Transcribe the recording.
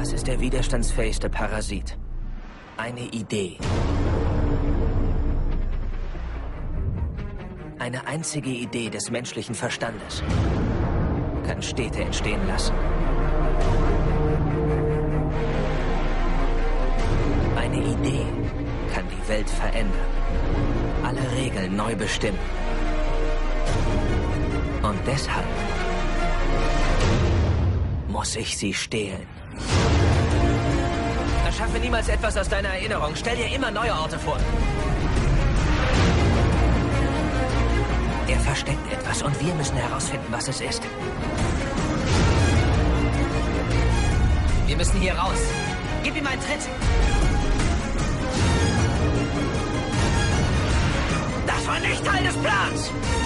Was ist der widerstandsfähigste Parasit? Eine Idee. Eine einzige Idee des menschlichen Verstandes kann Städte entstehen lassen. Eine Idee kann die Welt verändern, alle Regeln neu bestimmen. Und deshalb muss ich sie stehlen. Erschaffe niemals etwas aus deiner Erinnerung. Stell dir immer neue Orte vor. Er versteckt etwas und wir müssen herausfinden, was es ist. Wir müssen hier raus. Gib ihm einen Tritt. Das war nicht Teil des Plans!